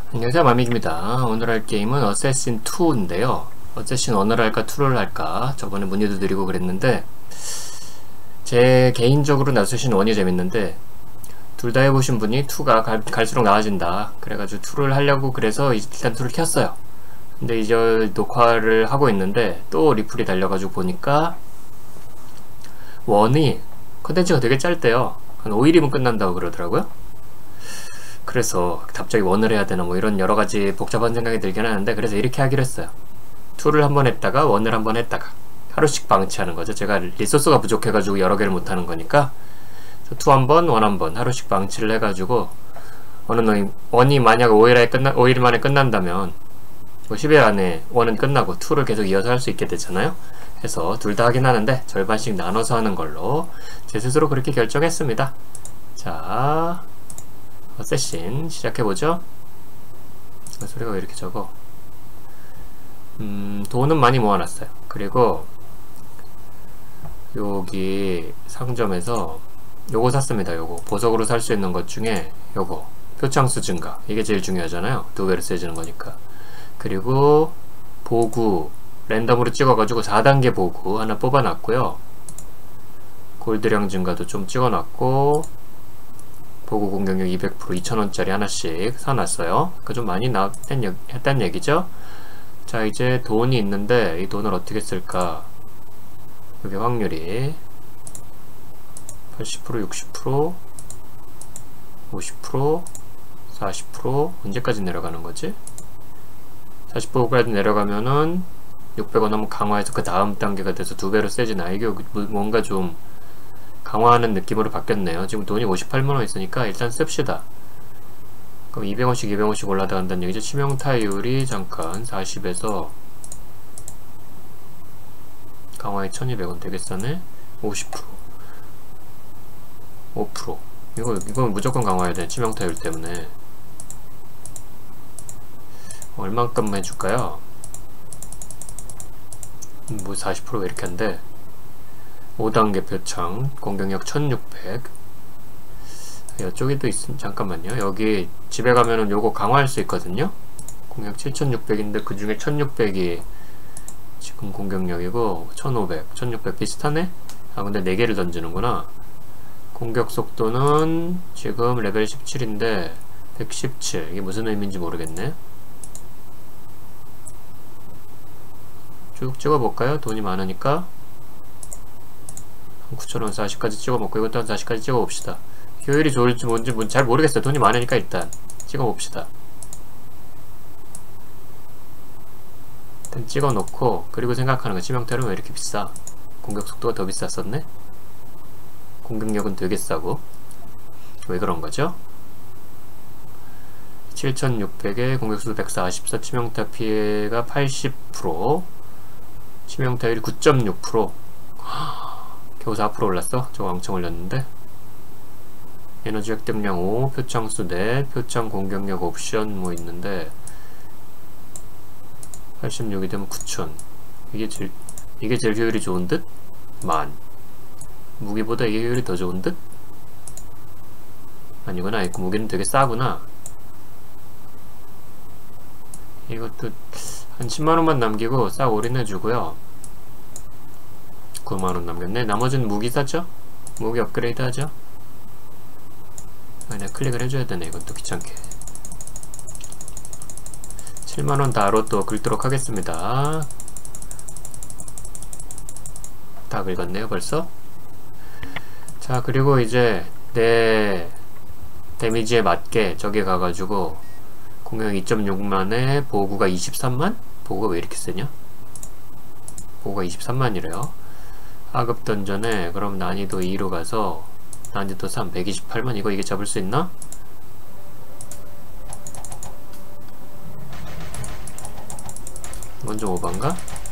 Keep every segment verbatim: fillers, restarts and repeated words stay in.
안녕하세요, 마믹입니다. 오늘 할 게임은 어쌔신 투인데요. 어쌔신 원을 할까 투를 할까 저번에 문의도 드리고 그랬는데 제 개인적으로는 어쌔신 원이 재밌는데 둘 다 해보신 분이 투가 갈, 갈수록 나아진다 그래가지고 투를 하려고 그래서 일단 투를 켰어요. 근데 이제 녹화를 하고 있는데 또 리플이 달려가지고 보니까 원이 컨텐츠가 되게 짧대요. 한 오 일이면 끝난다고 그러더라고요. 그래서 갑자기 원을 해야 되나 뭐 이런 여러가지 복잡한 생각이 들긴 하는데, 그래서 이렇게 하기로 했어요. 투를 한번 했다가 원을 한번 했다가 하루씩 방치하는 거죠. 제가 리소스가 부족해가지고 여러 개를 못하는 거니까 투 한번 원 한번 하루씩 방치를 해가지고 어느 날 원이 만약 오 일에 끝나, 오 일 만에 끝난다면 뭐 십 일 안에 원은 끝나고 투를 계속 이어서 할 수 있게 되잖아요. 그래서 둘 다 하긴 하는데 절반씩 나눠서 하는 걸로 제 스스로 그렇게 결정했습니다. 자, 어쌔신 시작해보죠. 소리가 왜 이렇게 적어? 음, 돈은 많이 모아놨어요. 그리고 여기 상점에서 요거 샀습니다. 요거 보석으로 살 수 있는 것 중에 요거 표창수 증가, 이게 제일 중요하잖아요. 두 배로 세지는 거니까. 그리고 보구 랜덤으로 찍어가지고 사 단계 보구 하나 뽑아놨고요. 골드량 증가도 좀 찍어놨고, 보구 공격력 이백 퍼센트 이천 원짜리 하나씩 사놨어요. 그러니까 좀 많이 나왔단 얘기죠. 자, 이제 돈이 있는데 이 돈을 어떻게 쓸까? 여기 확률이 팔십 퍼센트, 육십 퍼센트, 오십 퍼센트, 사십 퍼센트. 언제까지 내려가는 거지? 사십 퍼센트까지 내려가면은 육백 원 한번 강화해서 그 다음 단계가 돼서 두 배로 세지나. 이게 뭔가 좀 강화하는 느낌으로 바뀌었네요. 지금 돈이 오십팔만 원 있으니까 일단 씁시다. 그럼 이백 원씩 이백 원씩 올라간다는 얘기죠. 치명타율이 잠깐 사십에서 강화에 천이백 원 되게 싸네. 오십 퍼센트, 오 퍼센트. 이거, 이건 무조건 강화해야 돼. 치명타율 때문에. 얼만큼 해줄까요? 뭐 사십 퍼센트 왜 이렇게 한데? 오 단계 표창 공격력 천육백. 이쪽에도 있음. 잠깐만요. 여기 집에 가면은 요거 강화할 수 있거든요. 공격 칠천육백인데 그 중에 천육백이 지금 공격력이고 천오백, 천육백 비슷하네? 아, 근데 네 개를 던지는구나. 공격 속도는 지금 레벨 십칠인데 백십칠. 이게 무슨 의미인지 모르겠네. 쭉 찍어볼까요? 돈이 많으니까 구천 원 사십까지 찍어먹고 이것도 한 사십까지 찍어봅시다. 효율이 좋을지 뭔지 잘 모르겠어요. 돈이 많으니까 일단 찍어봅시다. 일단 찍어놓고, 그리고 생각하는 거, 치명타율은 왜 이렇게 비싸? 공격 속도가 더 비쌌었네? 공격력은 되게 싸고. 왜 그런 거죠? 칠천육백에 공격수도 백사십사, 치명타 피해가 팔십 퍼센트, 치명타율이 구 점 육 퍼센트. 겨우 사 퍼센트 올랐어? 저거 엄청 올렸는데. 에너지 획득량 오, 표창수 네, 표창 공격력 옵션 뭐 있는데 팔십육이 되면 구천. 이게 제일, 이게 제일 효율이 좋은 듯? 만. 무기보다 이게 효율이 더 좋은 듯? 아니구나. 이 무기는 되게 싸구나. 이것도 한 십만 원만 남기고 싹 올인해주고요. 구만 원 남겼네. 나머지는 무기 사죠? 무기 업그레이드 하죠? 아, 내가 클릭을 해줘야 되네. 이것도 귀찮게. 칠만 원 다로 또 긁도록 하겠습니다. 다 긁었네요, 벌써. 자, 그리고 이제 내 데미지에 맞게 저기 가가지고 공격 이 점 육만에 보구가 이십삼만? 보구가 왜 이렇게 세냐? 보구가 이십삼만이래요. 하급 던전에 그럼 난이도 이로 가서 난이도 삼 백이십팔만. 이거 이게 잡을 수 있나? 이건 좀 오반가?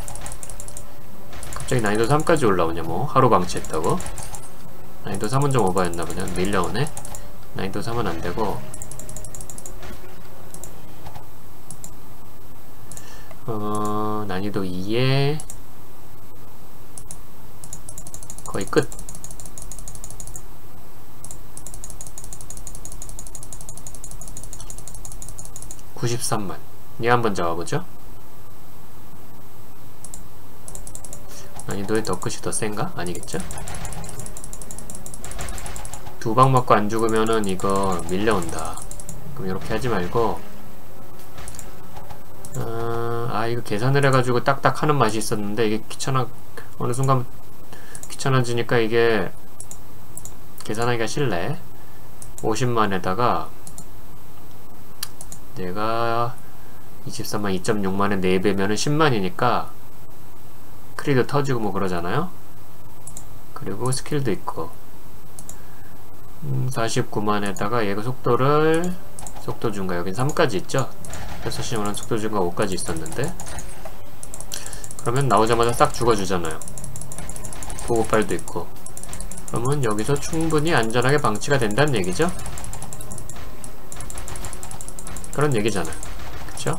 갑자기 난이도 삼까지 올라오냐 뭐. 하루 방치했다고? 난이도 삼은 좀 오버였나 보네. 밀려오네. 난이도 삼은 안되고, 어, 난이도 이에 거의 끝. 구십삼만. 얘 한번 잡아보죠. 난이도의 더 끝이 더 센가? 아니겠죠? 두 방 맞고 안 죽으면은 이거 밀려온다. 그럼 이렇게 하지 말고 어, 아 이거 계산을 해가지고 딱딱 하는 맛이 있었는데 이게 귀찮아. 어느 순간 귀찮아지니까 이게 계산하기가 싫네. 오십만에다가 내가 이십삼만 이점육만에 네 배면은 십만이니까 크리도 터지고 뭐 그러잖아요. 그리고 스킬도 있고 음, 사십구만에다가 얘가 속도를 속도 증가 여긴 삼까지 있죠. 여섯 시 원하는 속도 증가 오까지 있었는데 그러면 나오자마자 싹 죽어주잖아요. 보급발도 있고 그러면 여기서 충분히 안전하게 방치가 된다는 얘기죠. 그런 얘기잖아요. 그쵸?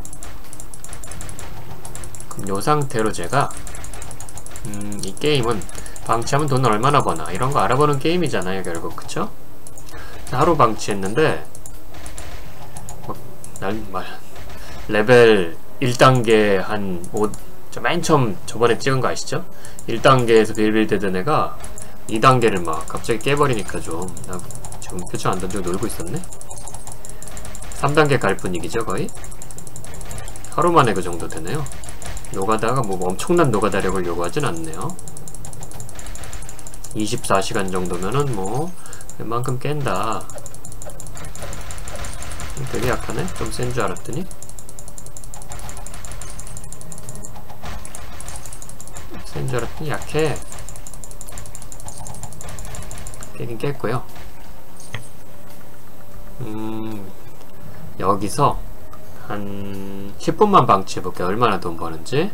그럼 요 상태로 제가 음, 이 게임은 방치하면 돈을 얼마나 버나 이런 거 알아보는 게임이잖아요 결국. 그쵸? 하루 방치했는데 막, 날, 말, 레벨 일 단계 한 오, 저 맨 처음 저번에 찍은 거 아시죠? 일 단계에서 빌빌 되던 애가 이 단계를 막 갑자기 깨버리니까 좀 나 지금 표창 안 던지고 놀고 있었네? 삼 단계 갈 분위기죠 거의? 하루 만에 그 정도 되네요. 노가다가 뭐 엄청난 노가다력을 요구하진 않네요. 이십사 시간 정도면은 뭐 웬만큼 깬다. 되게 약하네? 좀 센 줄 알았더니 센 줄 알았더니 약해. 깨긴 깼고요. 음 여기서 한 십 분만 방치해볼게요. 얼마나 돈 버는지.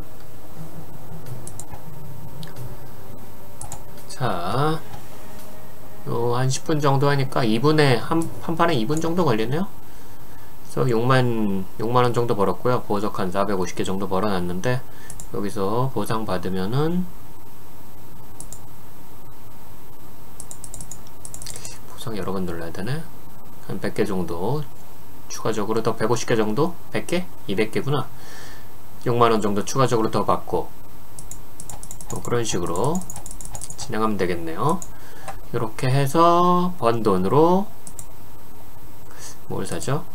자, 요 한 십 분 정도 하니까 이 분에 한, 한 판에 이 분 정도 걸리네요. 그래서 육만, 육만원 정도 벌었고요. 보석 한 사백오십 개 정도 벌어놨는데 여기서 보상 받으면은 보상 여러 번 눌러야 되네. 한 백 개 정도 추가적으로 더 백오십 개 정도? 백 개? 이백 개구나. 육만원 정도 추가적으로 더 받고 뭐 그런 식으로 진행하면 되겠네요. 이렇게 해서 번 돈으로 뭘 사죠?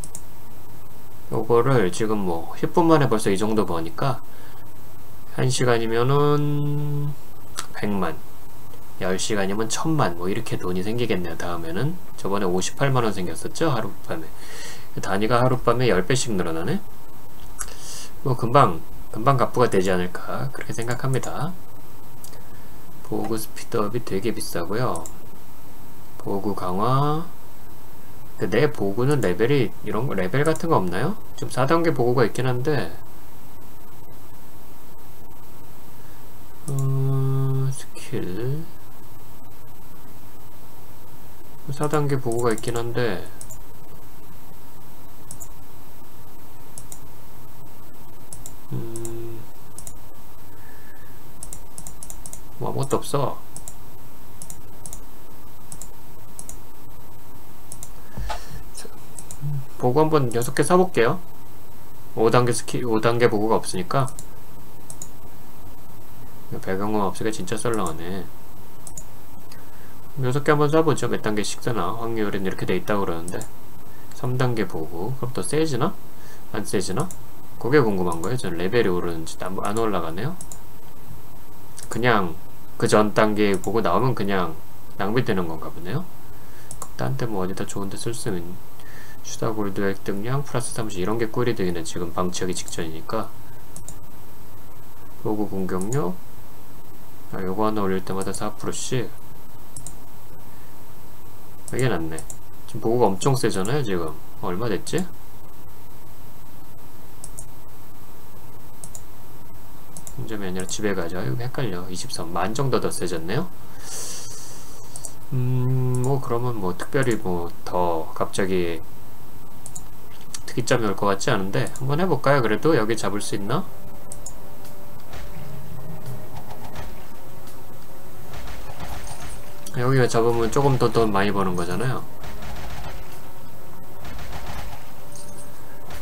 요거를 지금 뭐 십 분 만에 벌써 이 정도 버니까 한 시간이면은 백만, 열 시간이면 천만 뭐 이렇게 돈이 생기겠네요. 다음에는 저번에 오십팔만원 생겼었죠 하룻밤에. 단위가 하룻밤에 십 배씩 늘어나네. 뭐 금방 금방 갑부가 되지 않을까 그렇게 생각합니다. 보구 스피드업이 되게 비싸고요. 보구 강화. 내 보구는 레벨이 이런 거 레벨 같은 거 없나요? 좀 사 단계 보구가 있긴 한데 어, 스킬 사 단계 보구가 있긴 한데 음, 뭐 아무것도 없어. 보고 한번 여섯 개 사볼게요. 오 단계 스킬, 오 단계 보고가 없으니까. 배경음 없으니까 진짜 썰렁하네. 여섯 개 한번 사보죠. 몇 단계씩 쓰나. 확률은 이렇게 돼 있다고 그러는데. 삼 단계 보고. 그럼 더 세지나? 안 세지나? 그게 궁금한 거예요. 전 레벨이 오르는지 안 올라가네요. 그냥 그 전 단계 보고 나오면 그냥 낭비되는 건가 보네요. 딴 데 뭐 어디다 좋은데 쓸 수 있는 추다 골드 획득량 플러스 삼십 이런 게 꿀이 되기는 지금 방치하기 직전이니까. 보고 공격력 아, 요거 하나 올릴 때마다 사 퍼센트씩 이게 낫네. 지금 보고가 엄청 세잖아요. 지금 얼마 됐지? 점이 아니라 집에 가자. 이거 헷갈려. 이십삼만 정도 더 세졌네요. 음, 뭐 그러면 뭐 특별히 뭐 더 갑자기 특이점이 올 것 같지 않은데 한번 해볼까요? 그래도 여기 잡을 수 있나? 여기가 잡으면 조금 더 돈 많이 버는 거잖아요.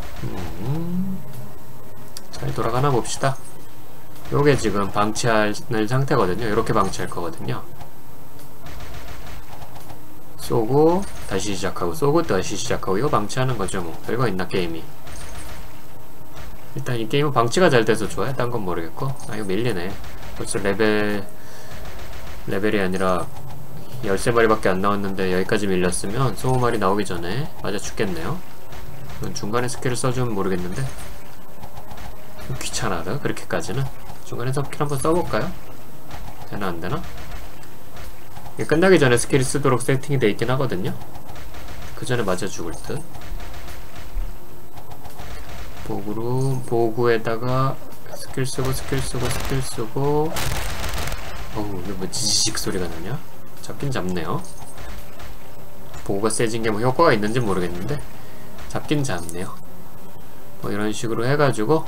잘 돌아가나 봅시다. 요게 지금 방치할 상태거든요. 이렇게 방치할 거거든요. 쏘고 다시 시작하고 쏘고 다시 시작하고 이거 방치하는 거죠. 뭐 별거 있나 게임이. 일단 이 게임은 방치가 잘 돼서 좋아요. 딴 건 모르겠고. 아 이거 밀리네. 벌써 레벨 레벨이 아니라 열세 마리밖에 안 나왔는데 여기까지 밀렸으면 이십 마리 나오기 전에 맞아 죽겠네요. 이건 중간에 스킬을 써주면 모르겠는데 귀찮아요. 그렇게까지는. 중간에 스킬 한번 써볼까요? 되나 안되나? 이게 끝나기 전에 스킬을 쓰도록 세팅이 돼 있긴 하거든요. 그 전에 맞아 죽을 듯. 보구로 보구에다가 스킬 쓰고 스킬 쓰고 스킬 쓰고. 어우 이거 뭐 지지직 소리가 나냐? 잡긴 잡네요. 보구가 세진 게 뭐 효과가 있는지 모르겠는데 잡긴 잡네요. 뭐 이런 식으로 해가지고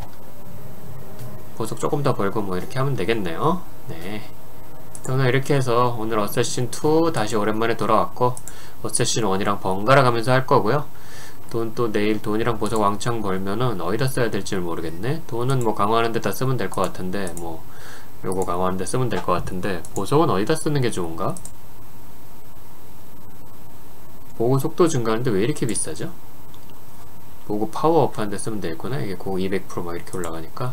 보석 조금 더 벌고 뭐 이렇게 하면 되겠네요. 네. 오늘 이렇게 해서 오늘 어쌔신 투 다시 오랜만에 돌아왔고 어쌔신 원이랑 번갈아 가면서 할 거고요. 돈 또 내일 돈이랑 보석 왕창 벌면은 어디다 써야 될지 모르겠네. 돈은 뭐 강화하는 데다 쓰면 될 것 같은데 뭐 요거 강화하는 데 쓰면 될 것 같은데 보석은 어디다 쓰는 게 좋은가? 보고 속도 증가하는데 왜 이렇게 비싸죠? 보고 파워업 하는 데 쓰면 되겠구나. 이게 고 이백 퍼센트 막 이렇게 올라가니까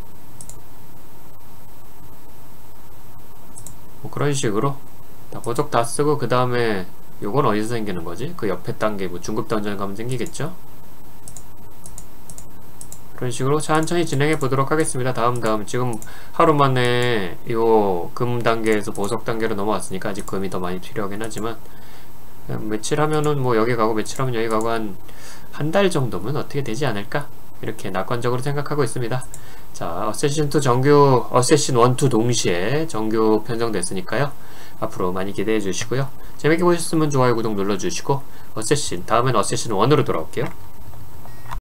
뭐 그런 식으로 다 보석 다 쓰고 그 다음에 요건 어디서 생기는 거지? 그 옆에 단계 뭐 중급 던전 가면 생기겠죠? 그런 식으로 천천히 진행해 보도록 하겠습니다. 다음 다음 지금 하루 만에 요 금 단계에서 보석 단계로 넘어왔으니까 아직 금이 더 많이 필요하긴 하지만 며칠 하면은 뭐 여기 가고 며칠 하면 여기 가고 한 한 달 정도면 어떻게 되지 않을까? 이렇게 낙관적으로 생각하고 있습니다. 자, 어쌔신 투 정규, 어쌔신 일, 이 동시에 정규 편성됐으니까요. 앞으로 많이 기대해 주시고요. 재밌게 보셨으면 좋아요, 구독 눌러주시고 어쌔신, 다음엔 어쌔신 일으로 돌아올게요.